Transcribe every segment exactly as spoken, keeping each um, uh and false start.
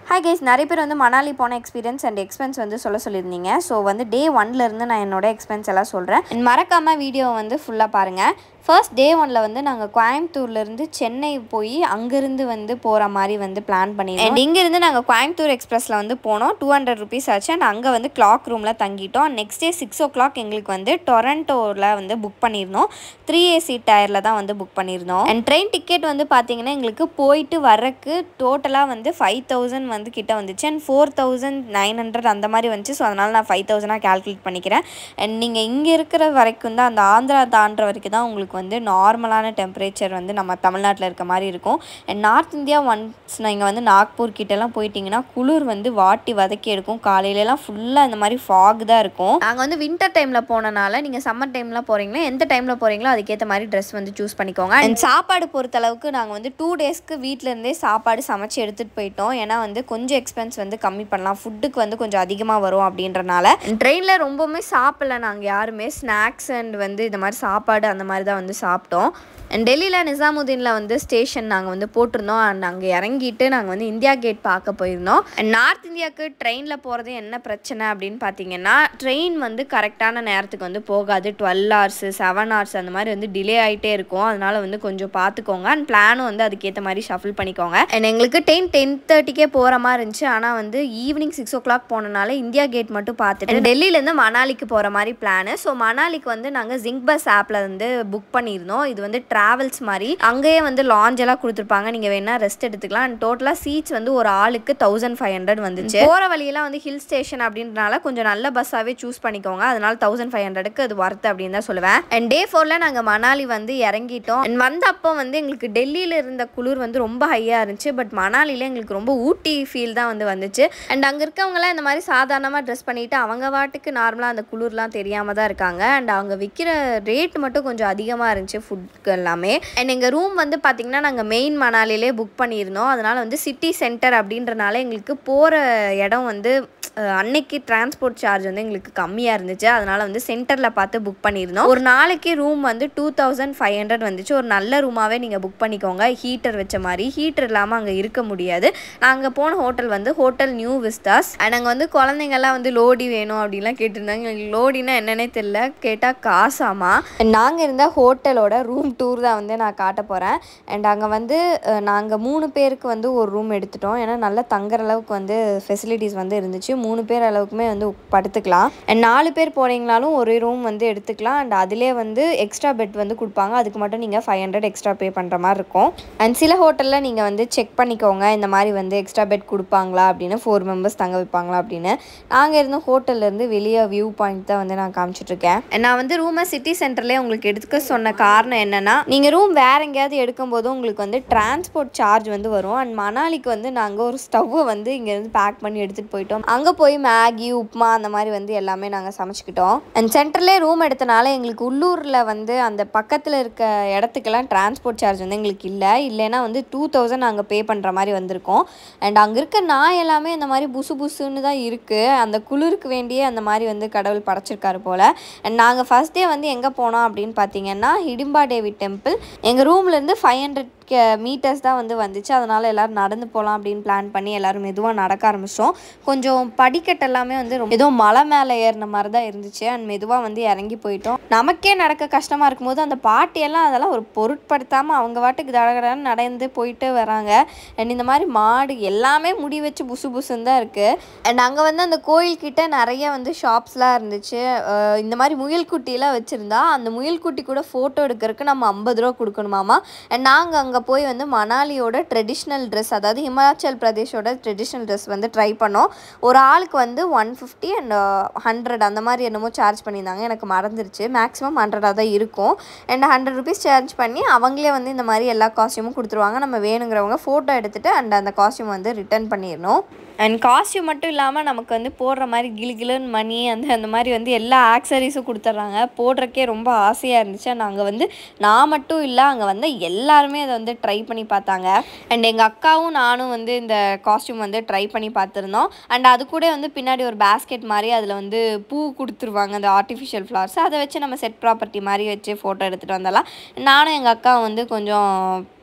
Hi guys, நிறைய பேர் வந்து மணாலி போன எக்ஸ்பீரியன்ஸ் அண்ட் எக்ஸ்பென்ஸ் வந்து சொல்ல சொல்லியிருந்தீங்க. ஸோ வந்து டே ஒன்ல இருந்து நான் என்னோட எக்ஸ்பென்ஸ் எல்லாம் சொல்கிறேன். மறக்காம வீடியோ வந்து ஃபுல்லாக பாருங்கள். ஃபர்ஸ்ட் டே ஒன்ல வந்து நாங்கள் கோயம்புத்தூர்லேருந்து சென்னை போய் அங்கேருந்து வந்து போகிற மாதிரி வந்து பிளான் பண்ணியிருந்தோம். அண்ட் இங்கேருந்து நாங்கள் கோயம்புத்தூர் எக்ஸ்பிரஸில் வந்து போனோம். டூ ஹண்ட்ரட் ருபீஸ் ஆச்சு. அண்ட் அங்கே வந்து கிளாக் ரூமில் தங்கிட்டோம். Next day six o'clock எங்களுக்கு வந்து டொரண்டோவில் வந்து புக் பண்ணியிருந்தோம். த்ரீ ஏசி டயரில் தான் வந்து புக் பண்ணியிருந்தோம். அண்ட் ட்ரெயின் டிக்கெட் வந்து பார்த்தீங்கன்னா எங்களுக்கு போயிட்டு வரக்கு டோட்டலாக வந்து ஃபைவ் தௌசண்ட் வந்து கிட்ட வந்துச்சு. And four thousand nine hundred அந்த மாதிரி வந்துச்சு. ஸோ அதனால் நான் ஃபைவ் தௌசண்டாக கேல்குலேட் பண்ணிக்கிறேன். அண்ட் நீங்கள் இங்கே இருக்கிற வரைக்கும் தான், அந்த ஆந்திரா தாண்டுற வரைக்கும் தான் உங்களுக்கு வந்து நார்மலான டெம்பரேச்சர் வந்து நம்ம தமிழ்நாட்டில் இருக்க மாதிரி இருக்கும். அண்ட் நார்த் இந்தியா ஒன்ஸ் நீங்கள் வந்து நாக்பூர் கிட்டலாம் போயிட்டிங்கன்னா குளிர் வந்து வாட்டி வதக்கி எடுக்கும். காலையிலலாம் ஃபுல்லாக இந்த மாதிரி ஃபாக் தான் இருக்கும். நாங்கள் வந்து வின்டர் டைமில் போனனால நீங்கள் சம்மர் டைமில் போகிறீங்களா எந்த டைமில் போகிறீங்களோ அதுக்கேற்ற மாதிரி ட்ரெஸ் வந்து சூஸ் பண்ணிக்கோங்க. அண்ட் சாப்பாடு பொறுத்தளவுக்கு நாங்கள் வந்து டூ டேஸ்க்கு வீட்டிலேருந்தே சாப்பாடு சமைச்சு எடுத்துகிட்டு போயிட்டோம். ஏன்னா வந்து கொஞ்சம் எக்ஸ்பென்ஸ் வந்து கம்மி பண்ணலாம், ஃபுட்டுக்கு வந்து கொஞ்சம் அதிகமாக வரும் அப்படின்றனால. ட்ரெயினில் ரொம்பவுமே சாப்பிடல நாங்கள் யாருமே. ஸ்நாக்ஸ் அண்ட் வந்து இந்த மாதிரி சாப்பாடு அந்த மாதிரி தான் வந்து சாப்பிட்டோம். அண்ட் டெல்லியில் நிசாமுதீனில் வந்து ஸ்டேஷன் நாங்கள் வந்து போட்டிருந்தோம். அண்ட் அங்கே இறங்கிட்டு நாங்கள் வந்து இந்தியா கேட் பார்க்க போயிருந்தோம். அண்ட் நார்த் இந்தியாவுக்கு ட்ரெயினில் போகிறது என்ன பிரச்சனை அப்படின்னு பார்த்தீங்கன்னா, ட்ரெயின் வந்து கரெக்டான நேரத்துக்கு வந்து போகாது. டுவெல் ஹவர்ஸு செவன் ஹவர்ஸ் அந்த மாதிரி வந்து டிலே ஆகிட்டே இருக்கும். அதனால் வந்து கொஞ்சம் பார்த்துக்கோங்க. அண்ட் பிளானும் வந்து அதுக்கேற்ற மாதிரி ஷஃபில் பண்ணிக்கோங்க. அண்ட் எங்களுக்கு ட்ரெயின் டென் தேர்ட்டிக்கே போகிற மாதிரி இருந்துச்சு. ஆனால் வந்து ஈவினிங் சிக்ஸ் ஓ கிளாக் போனனால இந்தியா கேட் மட்டும் பார்த்துட்டு டெல்லியிலேருந்து மணாலிக்கு போகிற மாதிரி பிளானு. ஸோ மணாலிக்கு வந்து நாங்கள் ஜிங்க் பஸ் ஆப்பில் வந்து புக் பண்ணியிருந்தோம். இது வந்து ட்ராவல்ஸ் மாதிரி அங்கேயே வந்து லாஞ்ச் எல்லாம் கொடுத்துருப்பாங்க. நீங்கள் வேணா ரெஸ்ட் எடுத்துக்கலாம். அண்ட் டோட்டலாக சீட்ஸ் வந்து ஒரு ஆளுக்கு தௌசண்ட் ஃபைவ் ஹண்ட்ரட் வந்துச்சு. போகிற வழியெல்லாம் வந்து ஹில் ஸ்டேஷன் அப்படின்றனால கொஞ்சம் நல்ல பஸ்ஸாகவே சூஸ் பண்ணிக்கோங்க. அதனால தௌசண்ட் ஃபைவ் ஹண்ட்ரடுக்கு அது ஒர்த் அப்படின்னு தான் சொல்லுவேன். அண்ட் டே ஃபோரில் நாங்கள் மணாலி வந்து இறங்கிட்டோம். அண்ட் வந்த அப்போ வந்து எங்களுக்கு டெல்லியில் இருந்த குளிர் வந்து ரொம்ப ஹையாக இருந்துச்சு. பட் மணாலியில் எங்களுக்கு ரொம்ப ஊட்டி ஃபீல் தான் வந்து வந்துச்சு. அண்ட் அங்கே இருக்கவங்களாம் இந்த மாதிரி சாதாரணமாக ட்ரெஸ் பண்ணிட்டு அவங்க வாட்டுக்கு நார்மலாக அந்த குளிர்லாம் தெரியாமல் தான் இருக்காங்க. அண்ட் அவங்க விற்கிற ரேட் மட்டும் கொஞ்சம் அதிகமாக இருந்துச்சு ஃபுட்க்கு எல்லாமே. அண்ட் எங்கள் ரூம் வந்து பார்த்திங்கன்னா நாங்கள் மெயின் மணாலிலே புக் பண்ணியிருந்தோம். அதனால் வந்து சிட்டி சென்டர் அப்படின்றனால எங்களுக்கு போகிற இடம் வந்து அன்னைக்கு டிரான்ஸ்போர்ட் சார்ஜ் வந்து எங்களுக்கு கம்மியாக இருந்துச்சு. அதனால் வந்து சென்டரில் பார்த்து புக் பண்ணியிருந்தோம். ஒரு நாளைக்கு ரூம் வந்து டூ தௌசண்ட் ஃபைவ் ஹண்ட்ரட் வந்துச்சு. ஒரு நல்ல ரூமாகவே நீங்கள் புக் பண்ணிக்கோங்க. ஹீட்டர் வச்ச மாதிரி. ஹீட்டர் இல்லாமல் அங்கே இருக்க முடியாது. நாங்கள் போன ஹோட்டல் வந்து ஹோட்டல் நியூ விஸ்டாஸ். அண்ட் அங்கே வந்து குழந்தைங்கள்லாம் வந்து லோடி வேணும் அப்படின்லாம் கேட்டிருந்தாங்க. எங்களுக்கு லோடினா என்னன்னே தெரியல. கேட்டால் காசாமா. நாங்கள் இருந்த ஹோட்டலோட ரூம் டூர் தான் வந்து நான் காட்ட போகிறேன். அண்ட் அங்கே வந்து நாங்கள் மூணு பேருக்கு வந்து ஒரு ரூம் எடுத்துட்டோம். ஏன்னா நல்லா தங்குற அளவுக்கு வந்து ஃபெசிலிட்டிஸ் வந்து இருந்துச்சு. மூணு பேர் அளவுக்குமே வந்து படுத்துக்கலாம். அண்ட் நாலு பேர் போகிறீங்கனாலும் ஒரு ரூம் வந்து எடுத்துக்கலாம். அண்ட் அதிலே வந்து எக்ஸ்ட்ரா பெட் வந்து கொடுப்பாங்க. அதுக்கு மட்டும் நீங்கள் ஃபைவ் ஹண்ட்ரட் எக்ஸ்ட்ரா பே பண்ணுற மாதிரி இருக்கும். அண்ட் சில ஹோட்டலில் நீங்கள் வந்து செக் பண்ணிக்கோங்க இந்த மாதிரி வந்து எக்ஸ்ட்ரா பெட் கொடுப்பாங்களா அப்படின்னு, ஃபோர் மெம்பர்ஸ் தங்க வைப்பாங்களா அப்படின்னு. நாங்கள் இருந்த ஹோட்டல்லேருந்து வெளியே வியூ பாயிண்ட் தான் வந்து நான் காமிச்சிட்ருக்கேன். நான் வந்து ரூமை சிட்டி சென்டர்லேயே உங்களுக்கு எடுத்துக்க சொன்ன காரணம் என்னென்னா, நீங்கள் ரூம் வேறு எங்கேயாவது எடுக்கும்போது உங்களுக்கு வந்து டிரான்ஸ்போர்ட் சார்ஜ் வந்து வரும். அண்ட் மணாலிக்கு வந்து நாங்கள் ஒரு ஸ்டவ்வை வந்து இங்கேருந்து பேக் பண்ணி எடுத்துகிட்டு போயிட்டோம். அங்கே போய் மேகி உப்புமா அந்த மாதிரி வந்து எல்லாமே நாங்கள் சமைச்சிக்கிட்டோம். அண்ட் சென்டர்லேயே ரூம் எடுத்தனால எங்களுக்கு உள்ளூரில் வந்து அந்த பக்கத்தில் இருக்க இடத்துக்கெல்லாம் டிரான்ஸ்போர்ட் சார்ஜ் வந்து எங்களுக்கு இல்லை. இல்லைன்னா வந்து டூ தௌசண்ட் நாங்கள் பே பண்ணுற மாதிரி வந்திருக்கோம். அண்ட் அங்கே இருக்க நாய் எல்லாமே அந்த மாதிரி புசு புசுன்னு தான் இருக்குது. அந்த குளிருக்கு வேண்டியே அந்த மாதிரி வந்து கடவுள் படைச்சிருக்காரு போல். அண்ட் நாங்கள் ஃபர்ஸ்ட் டே வந்து எங்கே போனோம் அப்படின்னு பார்த்தீங்கன்னா ஹிடிம்பா தேவி டெம்பிள். எங்கள் ரூம்லேருந்து ஃபைவ் ஹண்ட்ரட் மீட்டர்ஸ் தான் வந்து வந்துச்சு. அதனால் எல்லோரும் நடந்து போகலாம் அப்படின்னு பிளான் பண்ணி எல்லோரும் மெதுவாக நடக்க ஆரம்பிச்சோம். கொஞ்சம் படிக்கட்டு எல்லாமே வந்து ரொம்ப ஏதோ மலை மேலே ஏறின மாதிரி தான் இருந்துச்சு. அண்ட் மெதுவாக வந்து இறங்கி போயிட்டோம். நமக்கே நடக்க கஷ்டமாக இருக்கும்போது அந்த பாட்டியெல்லாம் அதெல்லாம் ஒரு பொருட்படுத்தாமல் அவங்க வாட்டுக்கு தடகடன்னு நடந்து போயிட்டு வராங்க. அண்ட் இந்த மாதிரி மாடு எல்லாமே முடி வச்சு புசு புசுன்னு தான் இருக்குது. அண்ட் அங்கே வந்து அந்த கோயில்கிட்ட நிறைய வந்து ஷாப்ஸ்லாம் இருந்துச்சு. இந்த மாதிரி முயல் குட்டியெல்லாம் வச்சுருந்தா அந்த முயல் குட்டி கூட ஃபோட்டோ எடுக்கிறதுக்கு நம்ம ஐம்பது ரூபா கொடுக்கணுமாமா. அண்ட் நாங்கள் அங்கே போய் வந்து மணாலியோட ட்ரெடிஷ்னல் ட்ரெஸ், அதாவது ஹிமாச்சல் பிரதேஷோட ட்ரெடிஷ்னல் ட்ரெஸ் வந்து ட்ரை பண்ணோம். ஒரு ஆளுக்கு வந்து ஒன் ஃபிஃப்டி அண்ட் ஹண்ட்ரட் அந்த மாதிரி என்னமோ சார்ஜ் பண்ணியிருந்தாங்க. எனக்கு மறந்துருச்சு. மேக்ஸிமம் ஹண்ட்ரடாக தான் இருக்கும். அண்ட் ஹண்ட்ரட் ருபீஸ் சார்ஜ் பண்ணி அவங்களே வந்து இந்த மாதிரி எல்லா காஸ்டியூமும் கொடுத்துருவாங்க. நம்ம வேணுங்கிறவங்க ஃபோட்டோ எடுத்துகிட்டு அண்ட் அந்த காஸ்டியூம் வந்து ரிட்டர்ன் பண்ணிடணும். அண்ட் காஸ்டியூம் மட்டும் இல்லாமல் நமக்கு வந்து போடுற மாதிரி கிளு கிளுன்னு மணி அந்த அந்த மாதிரி வந்து எல்லா ஆக்சரிஸும் கொடுத்துட்றாங்க. போடுறக்கே ரொம்ப ஆசையாக இருந்துச்சு. நாங்கள் வந்து நான் மட்டும் இல்லை, அங்கே வந்து எல்லாருமே அதை வந்து ட்ரை பண்ணி பார்த்தாங்க. அண்ட் எங்கள் அக்காவும் நானும் வந்து இந்த காஸ்டியூம் வந்து ட்ரை பண்ணி பார்த்துருந்தோம். அண்ட் அது கூட வந்து பின்னாடி ஒரு பேஸ்கெட் மாதிரி அதில் வந்து பூ கொடுத்துருவாங்க, அந்த ஆர்டிஃபிஷியல் ஃப்ளவர்ஸ். அதை வச்சு நம்ம செட் ப்ராப்பர்ட்டி மாதிரி வச்சு ஃபோட்டோ எடுத்துகிட்டு வந்தாலாம். நானும் எங்கள் அக்காவும் வந்து கொஞ்சம்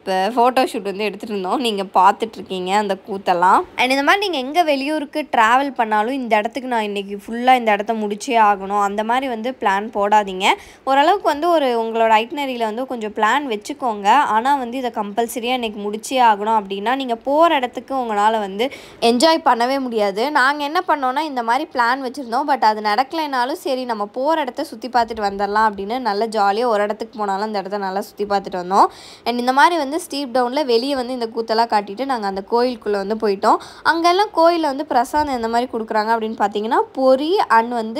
ஃபோட்டோ ஷூட் வந்து எடுத்துகிட்டு இருந்தோம். நீங்கள் பார்த்துட்ருக்கீங்க அந்த கூத்தெல்லாம். அண்ட் இந்த மாதிரி நீங்கள் எங்கே வெளியூருக்கு ட்ராவல் பண்ணாலும் இந்த இடத்துக்கு நான் இன்றைக்கி ஃபுல்லாக இந்த இடத்த முடிச்சே ஆகணும் அந்த மாதிரி வந்து பிளான் போடாதீங்க. ஓரளவுக்கு வந்து ஒரு உங்களோட ஐட்னரியில் வந்து கொஞ்சம் பிளான் வச்சுக்கோங்க. ஆனால் வந்து இதை கம்பல்சரியாக இன்றைக்கி முடிச்சே ஆகணும் அப்படின்னா நீங்கள் போகிற இடத்துக்கு உங்களால் வந்து என்ஜாய் பண்ணவே முடியாது. நாங்கள் என்ன பண்ணோன்னா இந்த மாதிரி பிளான் வச்சுருந்தோம். பட் அது நடக்கலைனாலும் சரி நம்ம போகிற இடத்த சுற்றி பார்த்துட்டு வந்துடலாம் அப்படின்னு நல்ல ஜாலியாக ஒரு இடத்துக்கு போனாலும் அந்த இடத்த நல்லா சுற்றி பார்த்துட்டு வந்தோம். அண்ட் இந்த மாதிரி வந்து ஸ்டீப் டவுனில் வெளியே வந்து இந்த கூத்தெல்லாம் காட்டிட்டு நாங்கள் அந்த கோயிலுக்குள்ளே வந்து போயிட்டோம். அங்கெல்லாம் கோயிலில் வந்து பிரசாதம் எந்த மாதிரி கொடுக்குறாங்க அப்படின்னு பார்த்தீங்கன்னா பொரி அண்ட் வந்து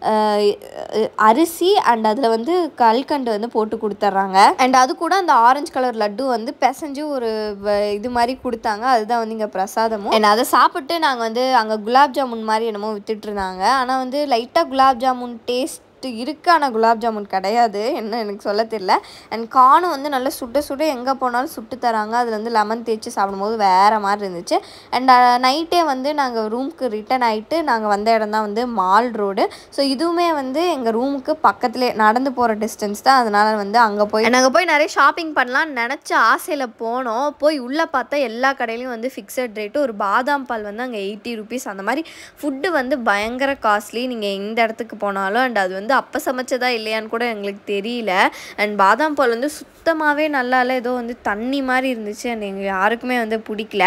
அரிசி அண்ட் அதில் வந்து கல்கண்டு வந்து போட்டு கொடுத்துட்றாங்க. அண்ட் அது கூட அந்த ஆரஞ்சு கலர் லட்டு வந்து பிசைஞ்சு ஒரு இது மாதிரி கொடுத்தாங்க. அதுதான் வந்து இங்கே பிரசாதமும். அண்ட் அதை சாப்பிட்டு நாங்கள் வந்து அங்கே குலாப் ஜாமுன் மாதிரி என்னமோ வித்துட்டு இருந்தாங்க. ஆனால் வந்து லைட்டாக குலாப் ஜாமுன் டேஸ்ட் இருக்கு, ஆனால் குலாப் ஜாமுன் கிடையாது, என்ன எனக்கு சொல்ல தெரியல. அண்ட் காணும் வந்து நல்லா சுட்ட சுட எங்கே போனாலும் சுட்டு தராங்க. அதில் வந்து லெமன் தேய்ச்சி சாப்பிடும்போது வேறு மாதிரி இருந்துச்சு. அண்ட் நைட்டே வந்து நாங்கள் ரூமுக்கு ரிட்டன் ஆகிட்டு நாங்கள் வந்த இடம் தான் வந்து மால் ரோடு. ஸோ இதுவுமே வந்து எங்கள் ரூமுக்கு பக்கத்துலேயே நடந்து போகிற டிஸ்டன்ஸ் தான். அதனால் வந்து அங்கே போய் நாங்கள் போய் நிறைய ஷாப்பிங் பண்ணலாம்னு நினச்ச ஆசையில் போனோம். போய் உள்ளே பார்த்தா எல்லா கடையிலையும் வந்து ஃபிக்ஸட் ரேட்டு. ஒரு பாதாம் பால் வந்து அங்கே எயிட்டி ருபீஸ் அந்த மாதிரி. ஃபுட்டு வந்து பயங்கர காஸ்ட்லி நீங்கள் எந்த இடத்துக்கு போனாலும். அண்ட் அது வந்து அப்போ சமைச்சதா இல்லையான்னு கூட எங்களுக்கு தெரியல. அண்ட் பாதாம் பால் வந்து சுத்தமாகவே நல்லா இல்லை, ஏதோ வந்து தண்ணி மாதிரி இருந்துச்சு. அண்ட் எங்கள் யாருக்குமே வந்து பிடிக்கல.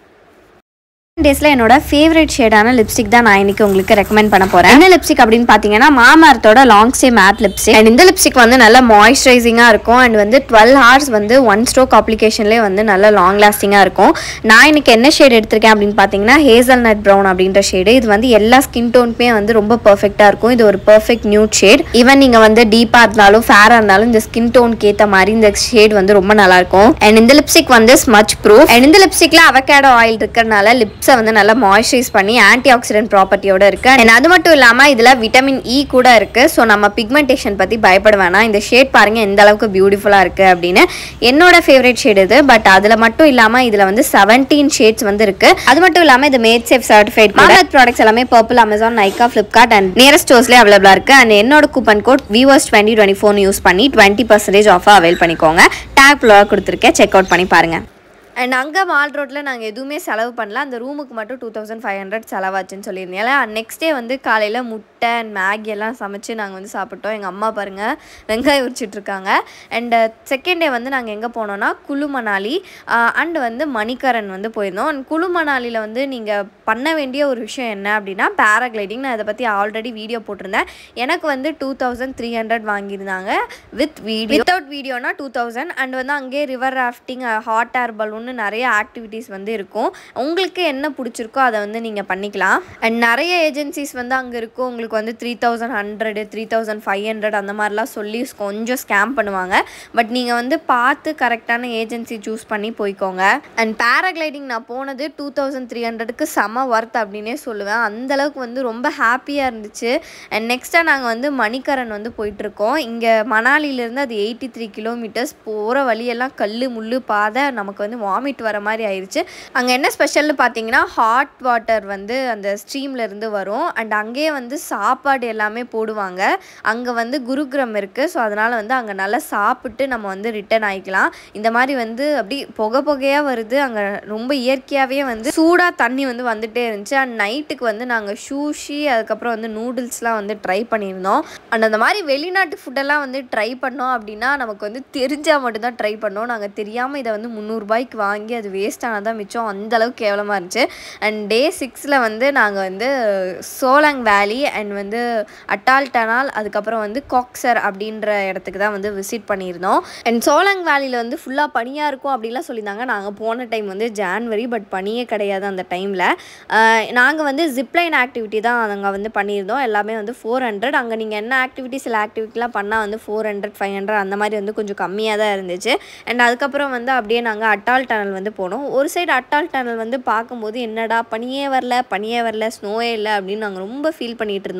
டேஸில் என்னோட ஃபேவரட் ஷேடான லிப்ஸ்டிக் தான் நான் இன்றைக்கி உங்களுக்கு ரெக்கமெண்ட் பண்ண போகிறேன். என்ன லிப்ஸ்டிக் அப்படின்னு பார்த்தீங்கன்னா மாமார்த்தோட long stay matte lipstick. And இந்த லிப்ஸ்டிக் வந்து நல்ல மாய்ஸ்சரைசிங்காக இருக்கும். அண்ட் வந்து டுவெல் ஹவர்ஸ் வந்து ஒன் ஸ்ட்ரோக் அப்ளிகேஷன்லேயே வந்து நல்ல லாங் லாஸ்டிங்காக இருக்கும். நான் இன்றைக்கி என்ன ஷேட் எடுத்திருக்கேன் அப்படின்னு பார்த்தீங்கன்னா ஹேசல் நட் ப்ரௌன் அப்படின்ற ஷேடு. இது வந்து எல்லா ஸ்கின் டோனுக்குமே வந்து ரொம்ப பர்ஃபெக்டாக இருக்கும். இது ஒரு பர்ஃபெக்ட் நியூட் ஷேட். ஈவன் நீங்கள் வந்து டீப்பாக இருந்தாலும் ஃபேராக இருந்தாலும் இந்த ஸ்கின் டோனுக்கு ஏற்ற மாதிரி இந்த ஷேட் வந்து ரொம்ப நல்லாயிருக்கும். அண்ட் இந்த லிப்ஸ்டிக் வந்து ஸ்மச் ப்ரூஃப். அண்ட் இந்த லிப்ஸ்டிக்கில் அவகேடோ ஆயில் இருக்கிறதுனால லிப்ஸை வந்து நல்லா மாய்ஸ்சரைஸ் பண்ணி ஆன்டி ஆக்சிடென்ட் ப்ராப்பர்ட்டியோட இருக்கு. அண்ட் அது மட்டும் இல்லாமல் இதில் விட்டமின் இ கூட இருக்கு. ஸோ நம்ம பிக்மெண்டேஷன் பற்றி பயப்பட வேணாம். இந்த ஷேட் பாருங்க எந்த அளவுக்கு பியூட்டிஃபுல்லாக இருக்கு அப்படின்னு. என்னோட ஃபேவரட் ஷேட் இது. பட் அதில் மட்டும் இல்லாமல் இதில் வந்து செவன்டீன் ஷேட்ஸ் வந்து இருக்கு. அது மட்டும் இல்லாமல் இது made safe certified. Market products எல்லாமே purple, Amazon, Nykaa, Flipkart and nearest ஸ்டோர்ஸ்லேயே அவைலபிளாக இருக்கு. அண்ட் என்னோட coupon code viewers twenty twenty four use பண்ணி டுவெண்ட்டி பர்சன்டேஜ் ஆஃபர் அவைல் பண்ணிக்கோங்க. டேக் லோவாக கொடுத்துருக்கேன், செக் அவுட் பண்ணி பாருங்க. அண்ட் அங்கே மால் ரோட்டில் நாங்கள் எதுவுமே செலவு பண்ணல. அந்த ரூமுக்கு மட்டும் டூ தௌசண்ட் ஃபைவ் ஹண்ட்ரட் செலவாச்சுன்னு சொல்லியிருந்தேன். நெக்ஸ்ட் டே வந்து காலையில் முட்டை அண்ட் மேகி எல்லாம் சமைச்சு நாங்கள் வந்து சாப்பிட்டோம். எங்கள் அம்மா பாருங்கள் வெங்காயம் உரிச்சிட்ருக்காங்க. அண்டு செகண்ட் டே வந்து நாங்கள் எங்கே போனோன்னா குழு மணாலி அண்ட் வந்து மணிக்கரன் வந்து போயிருந்தோம். அண்ட் குழு மணாலியில் வந்து நீங்கள் பண்ண வேண்டிய ஒரு விஷயம் என்ன அப்படின்னா பேராகிளைடிங். நான் இதை பற்றி ஆல்ரெடி வீடியோ போட்டிருந்தேன். எனக்கு வந்து டூ தௌசண்ட் த்ரீ ஹண்ட்ரட் வாங்கியிருந்தாங்க வித் வீடியோ. வித்தவுட் வீடியோனா டூ தௌசண்ட். அண்ட் வந்து அங்கேயே river rafting, hot air balloon, நிறைய ஆக்டிவிட்டீஸ் வந்து இருக்கும். உங்களுக்கு என்ன பிடிச்சிருக்கோ அதை வந்து நீங்கள் பண்ணிக்கலாம். அண்ட் நிறைய ஏஜென்சிஸ் வந்து அங்கே இருக்கும். உங்களுக்கு வந்து three thousand hundred three thousand five hundred அந்த மாதிரிலாம் சொல்லி கொஞ்சம் ஸ்கேம் பண்ணுவாங்க. பட் நீங்கள் வந்து பார்த்து கரெக்டான ஏஜென்சி சூஸ் பண்ணி போய்க்கோங்க. அண்ட் பேராகிளைடிங் நான் போனது டூ தௌசண்ட் த்ரீ ஹண்ட்ரடுக்கு செம ஒர்த் அப்படின்னே சொல்லுவேன். அந்தளவுக்கு வந்து ரொம்ப ஹாப்பியாக இருந்துச்சு. அண்ட் நெக்ஸ்ட்டாக நாங்கள் வந்து மணிக்கரன் வந்து போயிட்டுருக்கோம். இங்கே மணாலியிலேருந்து அது எயிட்டி த்ரீ கிலோமீட்டர்ஸ். போகிற வழியெல்லாம் கல் முள்ளு பாதை, நமக்கு வந்து வாமிட் வர மாதிரி ஆயிடுச்சு. அங்கே என்ன ஸ்பெஷல்னு பார்த்தீங்கன்னா ஹாட் வாட்டர் வந்து அந்த ஸ்ட்ரீமில் இருந்து வரும். அண்ட் அங்கேயே வந்து சாப்பாடு எல்லாமே போடுவாங்க. அங்கே வந்து குருகிரம் இருக்குது. ஸோ அதனால் வந்து அங்கே நல்லா சாப்பிட்டு நம்ம வந்து ரிட்டர்ன் ஆகிக்கலாம். இந்த மாதிரி வந்து அப்படி புகை புகையாக வருது. அங்கே ரொம்ப இயற்கையாகவே வந்து சூடாக தண்ணி வந்து வந்துகிட்டே இருந்துச்சு. அண்ட் நைட்டுக்கு வந்து நாங்கள் ஷூஷி அதுக்கப்புறம் வந்து நூடுல்ஸ்லாம் வந்து ட்ரை பண்ணியிருந்தோம். அண்ட் அந்த மாதிரி வெளிநாட்டு ஃபுட்டெல்லாம் வந்து ட்ரை பண்ணோம் அப்படின்னா நமக்கு வந்து தெரிஞ்சால் மட்டும்தான் ட்ரை பண்ணோம். நாங்கள் தெரியாமல் இதை வந்து முந்நூறுபாய்க்கு வாங்கி அது வேஸ்ட் ஆனதான் மிச்சம். அந்தளவுக்கு கேவலமாக இருந்துச்சு. அண்ட் டே சிக்ஸில் வந்து நாங்கள் வந்து சோலாங் வேலி அண்ட் வந்து அட்டால் டனால் அதுக்கப்புறம் வந்து காக்சர் அப்படின்ற இடத்துக்கு தான் வந்து விசிட் பண்ணியிருந்தோம். அண்ட் சோலாங் வேலியில் வந்து ஃபுல்லாக பனியாக இருக்கும் அப்படின்லாம் சொல்லியிருந்தாங்க. நாங்கள் போன டைம் வந்து ஜான்வரி, பட் பனியே கிடையாது அந்த டைமில். நாங்கள் வந்து ஜிப்லைன் ஆக்டிவிட்டி தான் அங்கே வந்து பண்ணியிருந்தோம். எல்லாமே வந்து ஃபோர் ஹண்ட்ரட். அங்கே நீங்கள் என்ன ஆக்டிவிட்டி சில ஆக்டிவிட்டிலாம் பண்ணால் வந்து ஃபோர் ஹண்ட்ரட் ஃபைவ் ஹண்ட்ரட் அந்த மாதிரி வந்து கொஞ்சம் கம்மியாக தான் இருந்துச்சு. அண்ட் அதுக்கப்புறம் வந்து அப்படியே நாங்கள் அட்டால் டனல் வந்து போனோம். ஒரு சைடு அட்டால் டனல் வந்து பார்க்கும்போது என்னடா பனியே வரல பனியே வரல ஸ்னோவே இல்லை அப்படின்னு நாங்கள் ரொம்ப ஃபீல் பண்ணிகிட்டு இருந்தோம்.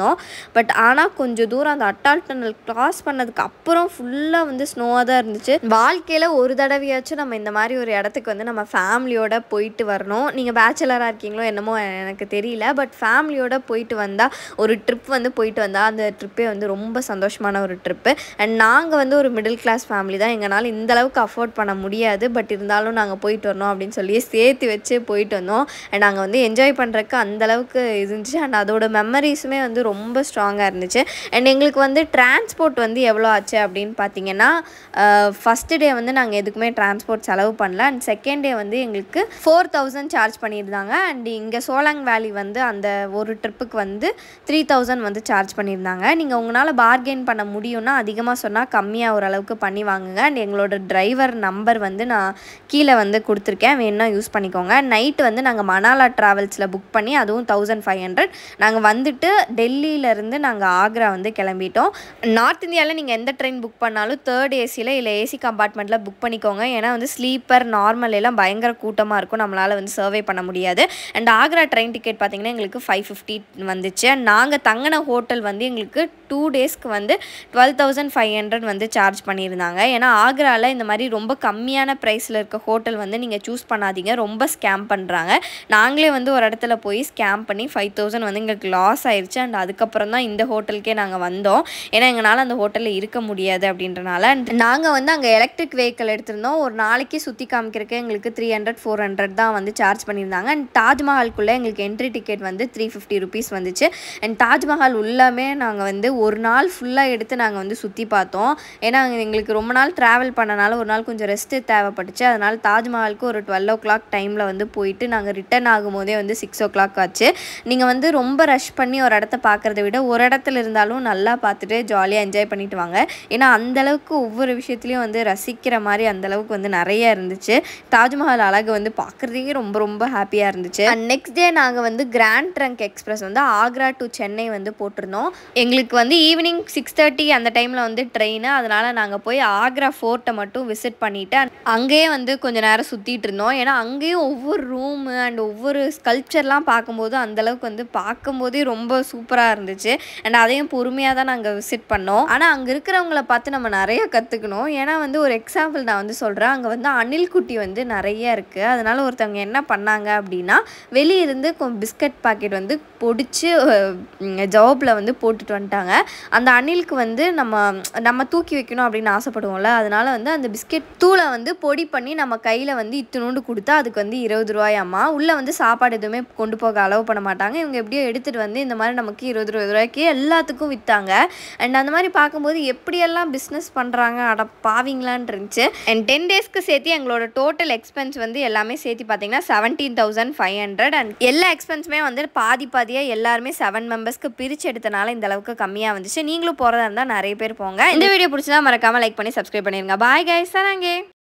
இருந்தோம். பட் ஆனால் கொஞ்சம் தூரம் அந்த அட்டால் டனல் கிராஸ் பண்ணதுக்கு அப்புறம் ஃபுல்லாக வந்து ஸ்னோவாக தான் இருந்துச்சு. வாழ்க்கையில் ஒரு தடவையாச்சும் நம்ம இந்த மாதிரி ஒரு இடத்துக்கு வந்து நம்ம ஃபேமிலியோட போயிட்டு வரணும். நீங்கள் பேச்சுலராக இருக்கீங்களோ என்னமோ எனக்கு தெரியல, பட் ஃபேமிலியோட போயிட்டு வந்தால் ஒரு ட்ரிப் வந்து போயிட்டு வந்தால் அந்த ட்ரிப்பே வந்து ரொம்ப சந்தோஷமான ஒரு ட்ரிப்பு. அண்ட் நாங்கள் வந்து ஒரு மிடில் கிளாஸ் ஃபேமிலி தான், எங்களால் இந்தளவுக்கு அஃபோர்ட் பண்ண முடியாது. பட் இருந்தாலும் நாங்கள் போயிட்டு வரணும் அப்படின்னு சொல்லி சேர்த்து வச்சு போயிட்டு வந்தோம். அண்ட் நாங்கள் வந்து என்ஜாய் பண்ணுறதுக்கு அந்தளவுக்கு இருந்துச்சு. அண்ட் அதோட மெமரிஸுமே வந்து ரொம்ப ஸ்ட்ராங்காக இருந்துச்சு. அண்ட் எங்களுக்கு வந்து டிரான்ஸ்போர்ட் வந்து எவ்வளோ ஆச்சு அப்படின்னு பார்த்தீங்கன்னா, ஃபஸ்ட்டு டே வந்து நாங்கள் எதுக்குமே டிரான்ஸ்போர்ட் செலவு பண்ணல. அண்ட் செகண்ட் டே வந்து எங்களுக்கு ஃபோர் தௌசண்ட் சார்ஜ் பண்ணியிருந்தாங்க. அண்ட் இங்கே சோலாங் வேலி வந்து அந்த ஒரு ட்ரிப்புக்கு வந்து த்ரீ தௌசண்ட் வந்து சார்ஜ் பண்ணியிருந்தாங்க. நீங்கள் உங்களால் பார்கெயின் பண்ண முடியும்னா அதிகமாக சொன்னால் கம்மியாக ஓரளவுக்கு பண்ணி வாங்குங்க. அண்ட் எங்களோட டிரைவர் நம்பர் வந்து நான் கீழே வந்து கொடுத்துருக்கேன், வேணும்னா யூஸ் பண்ணிக்கோங்க. நைட்டு வந்து நாங்கள் மணாலா ட்ராவல்ஸில் புக் பண்ணி அதுவும் தௌசண்ட் ஃபைவ் ஹண்ட்ரட் நாங்கள் வந்துட்டு டெல்லியிலேருந்து நாங்கள் ஆக்ரா வந்து கிளம்பிட்டோம். நார்த் இந்தியாவில் நீங்கள் எந்த ட்ரெயின் புக் பண்ணாலும் தேர்ட் ஏசியில் இல்லை ஏசி கம்பார்ட்மெண்ட்டில் புக் பண்ணிக்கோங்க. ஏன்னா வந்து ஸ்லீப்பர் நார்மல் எல்லாம் பயங்கர கூட்டமாக இருக்கும், நம்மளால் வந்து சர்வே பண்ண முடியாது. அண்ட் ஆக்ரா ட்ரெயின் டிக்கெட் பார்த்திங்கன்னா எங்களுக்கு ஃபைவ் ஃபிஃப்டி வந்துச்சு. அண்ட் நாங்கள் தங்கின ஹோட்டல் வந்து எங்களுக்கு டூ டேஸ்க்கு வந்து டுவெல் தௌசண்ட் ஃபைவ் ஹண்ட்ரட் வந்து சார்ஜ் பண்ணியிருந்தாங்க. ஏன்னா ஆக்ராவில் இந்த மாதிரி ரொம்ப கம்மியான ப்ரைஸில் இருக்க ஹோட்டல் வந்து நீங்கள் சூஸ் பண்ணாதீங்க, ரொம்ப ஸ்கேம் பண்ணுறாங்க. நாங்களே வந்து ஒரு இடத்துல போய் ஸ்கேம் பண்ணி ஃபைவ் தௌசண்ட் வந்து எங்களுக்கு லாஸ் ஆயிடுச்சு. அண்ட் அதுக்கப்புறம் தான் இந்த ஹோட்டலுக்கே நாங்கள் வந்தோம். ஏன்னா எங்களால் அந்த ஹோட்டலில் இருக்க முடியாது அப்படின்றனால. நாங்கள் வந்து அங்கே எலக்ட்ரிக் வெஹிக்கிள் எடுத்திருந்தோம். ஒரு நாளைக்கு சுற்றி காமிக்கிறதுக்கு எங்களுக்கு த்ரீ ஹண்ட்ரட் ஃபோர் ஹண்ட்ரட் தான் வந்து சார்ஜ் பண்ணியிருந்தாங்க. அண்ட் தாஜ்மஹால்குள்ளே எங்களுக்கு என்ட்ரி டிக்கெட் வந்து த்ரீ ஃபிஃப்டி ருபீஸ் வந்துச்சு. அண்ட் தாஜ்மஹால் உள்ளாமே நாங்கள் வந்து ஒரு நாள் ஃபுல்லாக எடுத்து நாங்கள் வந்து சுற்றி பார்த்தோம். ஏன்னா எங்களுக்கு ரொம்ப நாள் ட்ராவல் பண்ணனால ஒரு நாள் கொஞ்சம் ரெஸ்ட்டு தேவைப்பட்டுச்சு. அதனால் தாஜ்மஹாலுக்கு ஒரு டுவெல் ஓ கிளாக் டைமில் வந்து போயிட்டு நாங்கள் ரிட்டன் ஆகும்போதே வந்து சிக்ஸ் ஓ கிளாக் ஆச்சு. நீங்கள் வந்து ரொம்ப ரஷ் பண்ணி ஒரு இடத்த பார்க்குறத விட ஒரு இடத்துல இருந்தாலும் நல்லா பார்த்துட்டு ஜாலியாக என்ஜாய் பண்ணிட்டு வாங்க. ஏன்னா அந்தளவுக்கு ஒவ்வொரு விஷயத்துலையும் வந்து ரசிக்கிற மாதிரி அந்தளவுக்கு வந்து நிறைய இருந்துச்சு. தாஜ்மஹால் அழகு வந்து பார்க்குறதுக்கே ரொம்ப ரொம்ப ஹாப்பியாக இருந்துச்சு. அண்ட் நெக்ஸ்ட் டே நாங்கள் வந்து கிராண்ட் ட்ரங்க் எக்ஸ்பிரஸ் வந்து ஆக்ரா டு சென்னை வந்து போட்டிருந்தோம். எங்களுக்கு வந்து ஈவினிங் சிக்ஸ் தேர்ட்டி அந்த டைமில் வந்து ட்ரெயின். அதனால் நாங்கள் போய் ஆக்ரா ஃபோர்ட்டை மட்டும் விசிட் பண்ணிவிட்டு அங்கேயே வந்து கொஞ்சம் நேரம் சுற்றிட்டு இருந்தோம். ஏன்னா அங்கேயும் ஒவ்வொரு ரூமு அண்ட் ஒவ்வொரு ஸ்கல்ப்சர்லாம் பார்க்கும்போது அந்தளவுக்கு வந்து பார்க்கும்போதே ரொம்ப சூப்பராக இருந்துச்சு. அண்ட் அதையும் பொறுமையாக தான் நாங்கள் விசிட் பண்ணோம். ஆனால் அங்கே இருக்கிறவங்கள பார்த்து நம்ம நிறைய கற்றுக்கணும். ஏன்னா வந்து ஒரு எக்ஸாம்பிள் நான் வந்து சொல்கிறேன். அங்கே வந்து அணில் குட்டி வந்து நிறைய இருக்குது. அதனால் ஒருத்தவங்க என்ன பண்ணாங்க அப்படின்னா வெளியிருந்து பிஸ்கட் பாக்கெட் வந்து பொடிச்சு ஜவாப்பில் வந்து போட்டுட்டு வந்துட்டாங்க. அந்த அணிலுக்கு வந்து நம்ம நம்ம தூக்கி வைக்கணும் அப்படின்னு ஆசைப்படுவோம்ல, அதனால் வந்து அந்த பிஸ்கெட் தூளை வந்து பொடி பண்ணி நம்ம கையில் வந்து இத்தினோண்டு கொடுத்தா அதுக்கு வந்து இருபது ரூபாயாம்மா. உள்ளே வந்து சாப்பாடு எதுவுமே கொண்டு போக அலோவ் பண்ண மாட்டாங்க. இவங்க எப்படியோ எடுத்துகிட்டு வந்து இந்த மாதிரி நமக்கு இருபது இருபது ரூபாய்க்கு எல்லாத்துக்கும் விற்றாங்க. அண்ட் அந்த மாதிரி பார்க்கும்போது எப்படியெல்லாம் பிஸ்னஸ் பண்ணுறாங்க, அட பாவிங்களான் இருந்துச்சு. அண்ட் டென் டேஸ்க்கு சேர்த்து எங்களோட டோட்டல் எக்ஸ்பென்ஸ் வந்து எல்லாமே சேர்த்து பார்த்தீங்கன்னா seventeen thousand five hundred and எல்லா எக்ஸ்பென்ஸுமே வந்து பாதி பாதியாக எல்லாருமே செவன் மெம்பர்ஸ்க்கு பிரித்து எடுத்தனால இந்த அளவுக்கு கம்மியாக வந்துச்சு. நீங்களும் போகிறதா இருந்தால் நிறைய பேர் போங்க. இந்த வீடியோ பிடிச்சதா மறக்காமல் லைக் பண்ணி சப்ஸ்கிரைப் பண்ணிடுங்க. Bye guys, சராங்கே.